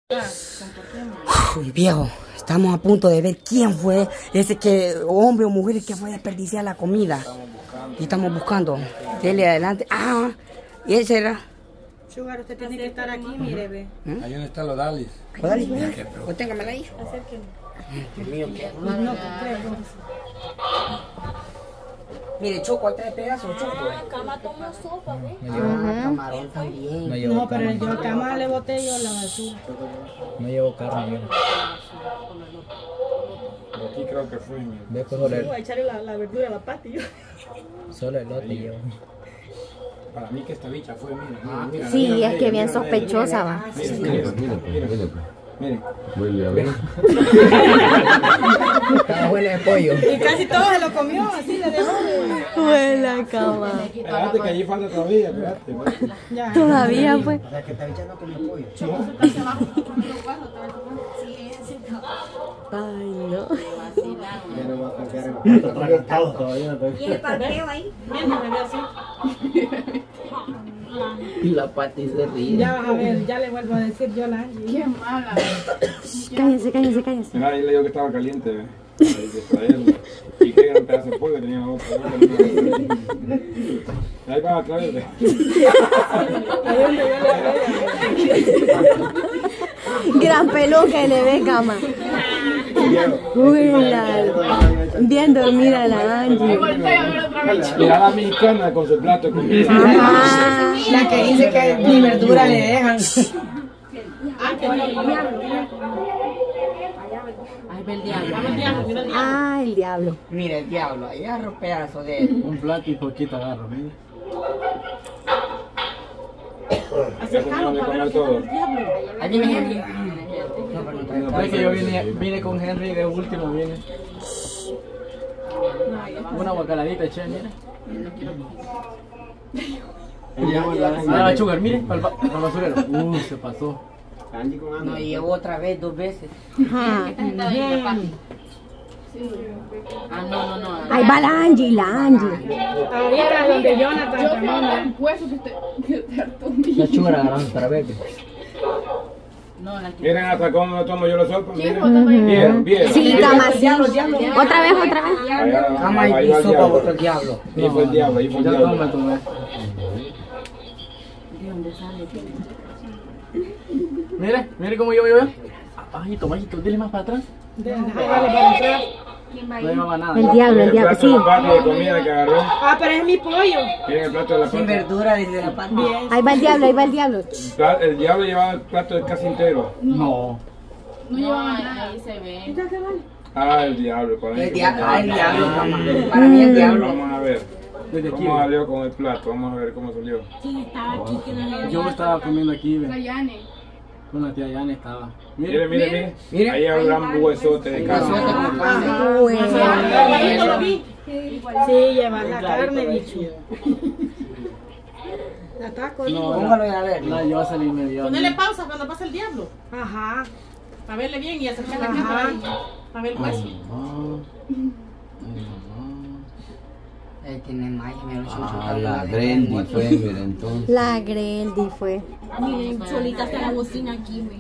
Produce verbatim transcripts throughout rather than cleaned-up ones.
Uy, viejo, estamos a punto de ver quién fue ese que, hombre o mujer, que fue a desperdiciar la comida. Y estamos buscando. Dele adelante. Ah, y ese era. Sugar, usted tiene que estar aquí, mire, ve. ¿Mm? Ahí donde están los dalis. ¿Los dalis? Pues téngamela ahí. Acérquenme. Dios mío, qué. No, no, creo. Mire, Choco, hay tres pedazos, Choco. Ah, Cama tomó sopa, ¿ves? Ah, camarón también. No llevo No, pero carne. yo a Cama le boté yo la basura. No llevo carne yo. Aquí creo que fue. Ve pues solo Voy a el, echarle la, la verdura a la pati yo. solo el lote llevo. Para mí que esta bicha fue, mira, mira, mira. Sí, mira, es mira, que bien mira, sospechosa va. Mira, mira, mira, mira, mira. Miren. Vuelve a ver. Estaba bueno de pollo. Y casi todo se lo comió, así le dejó. Buena cama. Espérate que allí falta todavía, espérate. espérate. Ya. Todavía pues. O sea, que está echando con el pollo. Ay, no. Ya no va a cambiar el plato reventado todavía. ¿Y el parqueo ahí? Mira, me ve así. Y la pati se ríe. Ya vas a ver, ya le vuelvo a decir yo a la Angie. Qué mala. Cállense, cállense, cállense. Mira, ahí le digo que estaba caliente, ve. Ahí de traerlo. Y que era un pedazo de pollo que tenía la boca. Ahí va a traer, ve. Ahí donde yo le hablé. Gran pelo que le ve, Cama. Uy, la... Bien dormida la Angie. Mira la mexicana con su plato de comida. Ajá. La que dice que ni verdura le dejan. Ah, el diablo. Mire, el diablo, ahí agarro pedazo de él. Un plato y poquito agarro, mira. Acercamos para comer todo. Ahí viene Henry. No, es que yo vine, vine con Henry de último, vine. Una guacaladita, che, mira. Ah, Sugar, mire, para el basurero. Uh, se pasó. No, y llegó otra vez, dos veces. Ajá. Ah, no, no, no. Ahí va la Angie, la Angie. Ahorita donde Jonathan también. La Sugar agarrando otra vez. Miren hasta cómo me tomo yo los sopos. Miren. Bien, bien. Sí, Cama, sí. Otra vez, otra vez. Cama Ahí y va el sopa diablo. botó el diablo. Ahí fue el diablo, ahí fue el Ya diablo. toma, toma. Mire, mire cómo yo veo. Bajito, bajito, dile más para atrás. Déjale para atrás. No llevaba nada. El diablo, el El diablo, plato sí. de la pata de comida que agarró. Ah, pero es mi pollo. Miren el plato de la Sin pata. verdura desde la pata. Ahí va el diablo, ahí va el diablo. Pla- El diablo llevaba el plato casi entero. No. Ah, el diablo. Para mí El que diablo, fue ah, el el diablo, Cama. Para mí el diablo. Vamos a ver. Desde aquí. ¿Cómo salió con el plato? Vamos a ver cómo salió. Yo estaba comiendo aquí, ve. Con la tía Yane estaba. Mire, mire, mire. Mire. Ahí hay un gran huesote de Huesote carne. con carne. Bueno. Sí, lleva la carne, bicho. La taco. Póngalo y a ver. No, yo voy a salir medio. Ponele pausa cuando pasa el diablo. Ajá. Para verle bien y acercar la Ajá. cámara y para ver el hueso. Ahí tiene más, me lo Ah, la Grendy fue, mira, entonces. La Grendy fue. Miren, solita está la bocina aquí, güey.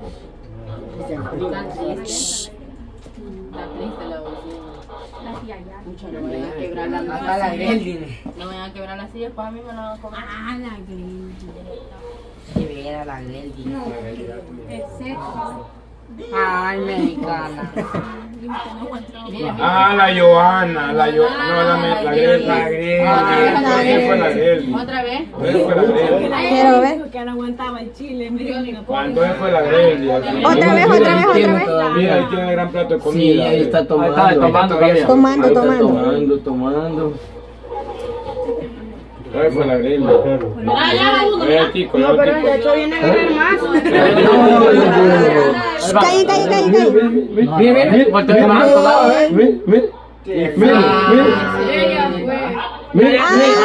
No vayan a quebrar la mata la Grendy. No vayan a quebrar las sillas, para mí me la van a comer. Ah, la Grendy. Que viera la Grendy. Ay, mexicana. Ah, la Johanna, la Johanna, no, la, me- la Grendy. La Grendy. Esa fue la Grendy. Otra vez. Esa fue la Grendy. Quiero ver. Que no aguantaba el chile, me dio ni la Ah, entonces fue la Grendy. Otra vez, otra vez, otra vez. Mira, ahí tiene el gran plato de Sí, comida. ahí está tomando. Ahí está tomando todavía. Tomando, Ahí está tomando. tomando, tomando. Entonces fue la Grendy. Ah, ya uno. Ahí el tico, No, ahí pero el el tico. hecho viene a agarrar más. Calle, calle, calle, calle. Mire, mire, mire. Voltea de más, colado, ¿eh? Mire, mire. Mire, mire. Ella fue. Mire,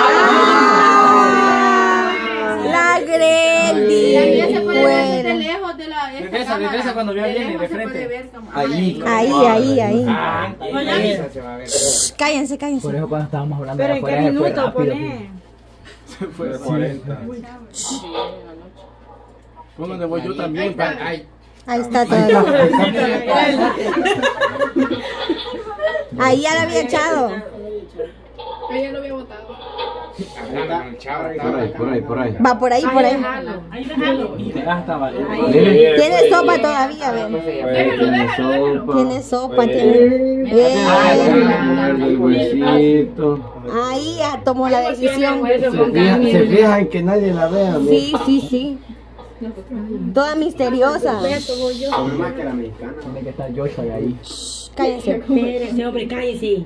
La Grendy. También se puede ver desde Fuera. lejos de la. esta Regresa, cámara. regresa cuando vea De bien y lejos de se puede frente. ver como- Ahí. Ahí, ahí, ahí. Ah, Oye, Shh, Cállense, Por cállense. eso cuando estábamos hablando Pero de en qué afuera, se fue minuto rápido. pone. fue cuarenta. Fue donde voy yo también, pa. Ay, Ahí está todo. Ahí ya lo había echado. Ella lo había botado. Por ahí, por ahí, por ahí. Va por ahí, por ahí. Ahí déjalo. Ah, estaba. Tiene sopa todavía, ven. Tiene sopa. Tiene sopa, tiene. Eh, El huesito. Ahí ya tomó la decisión. Se fijan, se fijan que nadie la vea. ¿No? Sí, sí, sí. Toda misteriosa. Más que la mexicana. Tiene que estar Joshua ahí. Cállense. Espérese, hombre, cállese.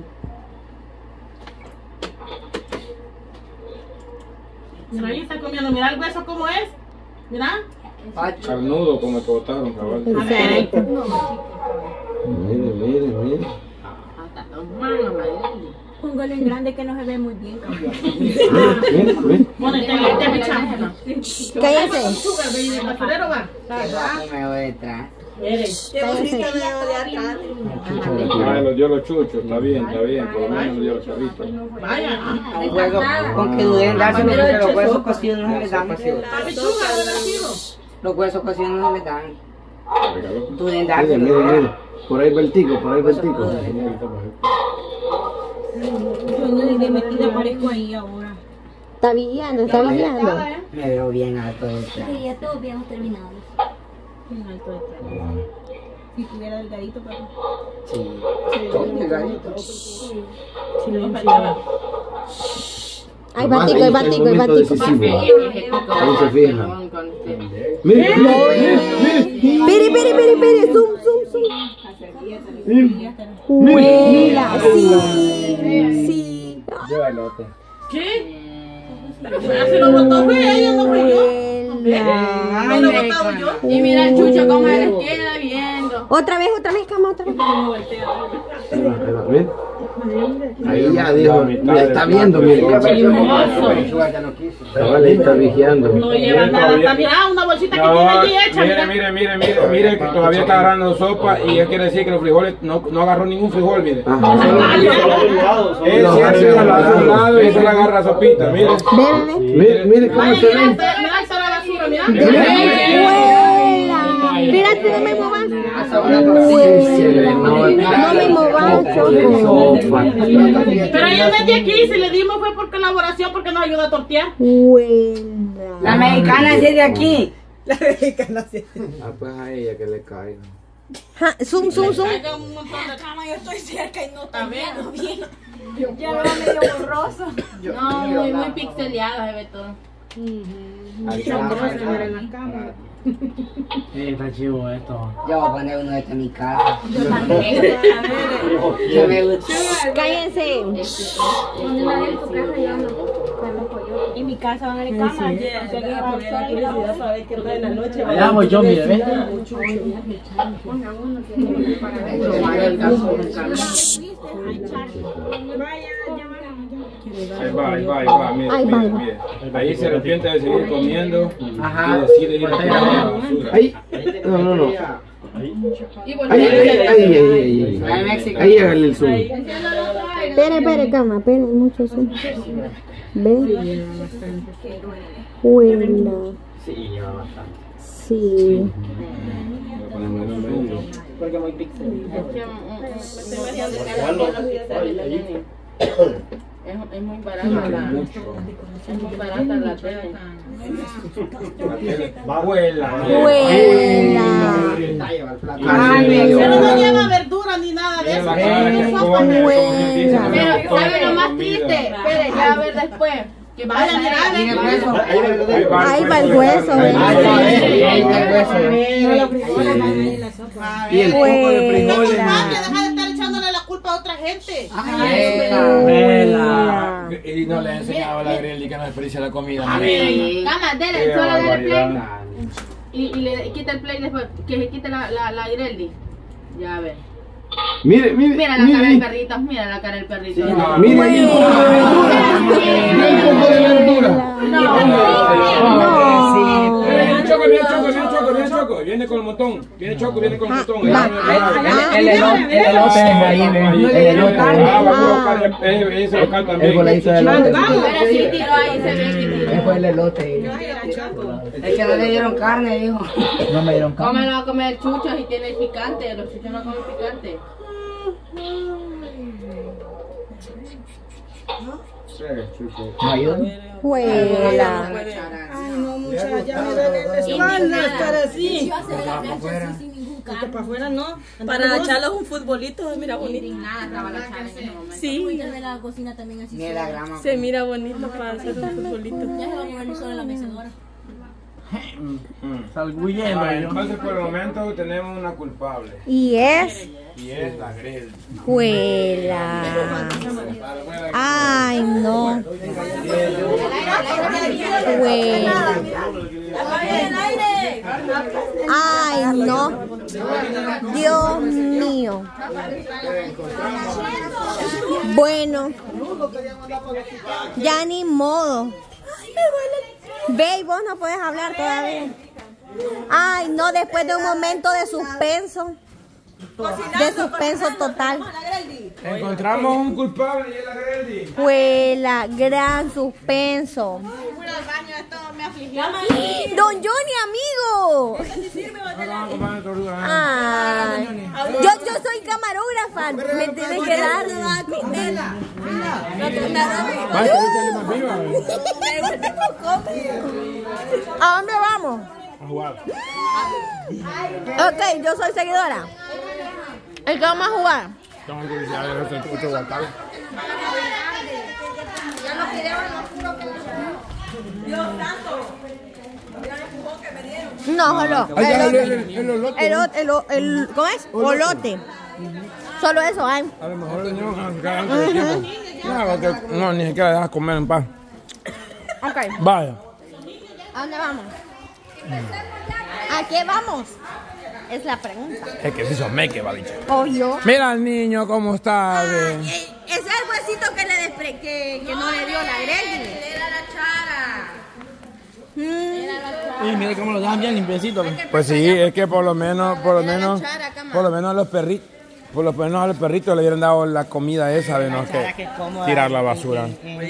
Mira, ahí está comiendo. Mira el hueso cómo es. Mira. Carnudo como te botaron, cabal. Exacto. Mire, mire, mire. Póngale en grande que no se ve muy bien. Mire, mire. Ponete este pichán. Cállense. Azúcar, baby. El basurero va. Me voy detrás. Cállense. Ah, los dio los chuchos, está bien, está bien, por lo menos dio los chavitos. Vaya. Un hueso, con que duden dárselo porque los huesos cocidos no se les dan. La pechuga, ¿dónde ha sido? Los huesos cocidos no se les dan. Duden Mire, dárselo. mire, mire. Por ahí va el tico, por ahí va el tico. Yo no de metida aparezco ahí ahora. Está vigiando, está vigiando. Me veo bien alto detrás. Sí, ya todos habíamos terminado. En alto detrás. Si tuviera delgadito, pero. Sí. Todo delgadito. Ahí va tico, ahí va tico, ahí va tico. Ahí se fija. Mire, mire, mire. Pere, pere, pere, pere. Zoom, zoom, zoom. Huela, sí, sí. Lleva elote. ¿Qué? Se lo botó fue ella, no fue yo. Huela. Me lo he botado yo. Y mira el chucho cómo se les queda viendo. Otra vez, otra vez, cama, otra vez. Ahí va, ahí va, mire. Ahí ya dijo, mira, está viendo, mire. Cabal, está vigiando. No lleva nada. Está, mira, una bolsita que tiene allí hecha. Mire, mire, mire, mire, mire, que todavía está agarrando sopa y eso quiere decir que los frijoles, no, no agarró ningún frijol, mire. Él siempre lo hace a un lado y se le agarra sopita, mire. Ve, ve, ve. Mire, mire cómo Mira, se mira, ve. mira, está la basura, mira. Huela. Espérate, no me movas. Sí, se le nota. No me movas, Choco. Sopa. Pero ella no es de aquí, si le dimos fue por colaboración, porque nos ayuda a tortear. Huela. La mexicana es de aquí. Ah, pues a ella que le caiga. Ja, zoom, zoom, zoom. Traiga un montón de cama, yo estoy cerca y no está viendo bien. Ya lo veo medio borroso. No, muy, muy pixeleado se ve todo. Sí, está chivo esto. Yo voy a poner uno de este en mi casa. Yo me gusta. Cállense. En mi casa van a ir cama. Allá voy yo, mire, ¿ves? Ahí va, ahí va, ahí va, mire, Ahí va, mire, ahí va. mire. Ahí se arrepiente de seguir comiendo Ajá. y decide ir a tirar a la basura. Ahí. No, no, no. Y Ahí, volver ahí, ahí, ahí, ahí, Ahí ahí. México. Ahí hágale el zoom. Espere, espere, cama, espere, mucho zoom. Ve. Huela. Sí, lleva bastante. Sí. Porque muy pixel. Es, es muy barata la, es muy barata la tele. Abuela. Huela. Pero no lleva verdura ni nada de eso. Pero, ¿sabe lo más triste? Espere, ya va a ver después. Que Vaya, vaya, mira, Ahí va el hueso, Ahí ¿verdad? está el hueso. Y el poco de No, frijoles. mamá, que deja de estar echándole la culpa a otra gente. Vela. Y no le he enseñado a la Grelly que no desperdicia la comida. Cama, dele, solo dele play. Y, y le quita el play después, que se quite la, la, la Grelly. Ya a ver. Mire, mire, Mira la cara del mire. perrito, mira la cara del perrito. Mire ahí un poco de verdura. Un poco de verdura. No. Viene Choco, viene Choco, viene Choco, viene Choco. Viene con el montón. Viene Choco, viene con el montón. Va. El elote, el elote es ahí, ven. El elote. Ah, va a colocar ese local también. El voladito de elote. Pero sí tiró ahí, se ve que tiró. Fue el elote. Es que no le dieron carne, dijo. No me dieron carne. ¿Cómo no va a comer chuchos y tiene el picante? Los chuchos no comen picante. ¿No ayuda? Juela. Ay, no, muchacha, ya me duele la espalda estar así. Porque para afuera no. Para echarlos un futbolito, se mira bonito. Indignada estaba la chara en ese momento. Sí, de la cocina también así. Ni la grama. se mira bonito para hacer un futbolito. Ya se va a mover solo en la mecedora. Salgo huyendo Ah, yo. entonces por el momento tenemos una culpable. Y es Y es la Grel. juela. Ay, no. Juela. Ay, no. Dios mío. Bueno. Ya ni modo. Ve, y vos no puedes hablar todavía. Ay, no, después de un momento de suspenso. De suspenso total. Encontramos un culpable y es la Greldi. Fue la gran suspenso. Don Johnny, amigo. Ay, yo, yo soy camarógrafa. Me tienes que dar. ¿A dónde vamos? A jugar. Ok, yo soy seguidora. ¿El que vamos a jugar? Estamos en ya de los ocho guantales. No, solo. Ahí está el- El, el- el olote, el, ¿no? el, el, el- ¿cómo es? Olote. Solo eso, ay. A lo mejor le llevan a buscar antes de tiempo. No, porque no, ni siquiera dejas comer en paz. Ok. Vaya. ¿A dónde vamos? ¿A qué vamos? Es la pregunta. Es que si son meque, va dicho. Obvio. Mira al niño cómo está. de- Ese es el huesito que le despre que, que no le dio la Grelly. Era la chara. Y mire cómo lo dejan bien limpiecito. Pues sí, es que por lo menos, por lo menos, por lo menos a los perritos, por lo menos a los perritos le hubieran dado la comida esa de no que tirar la basura.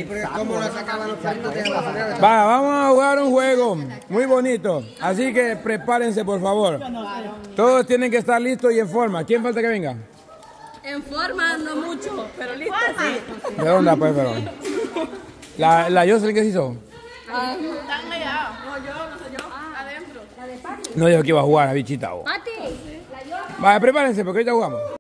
Va, vamos a jugar un juego muy bonito, así que prepárense por favor. Todos tienen que estar listos y en forma. ¿Quién falta que venga? En forma no mucho, pero listo sí. ¿De dónde pues, perdón? La, la Jocelyn, ¿qué se hizo? Están allá. No, yo, no soy yo. Adentro. No dijo que iba a jugar a bichita. Vaya, prepárense porque ahorita jugamos.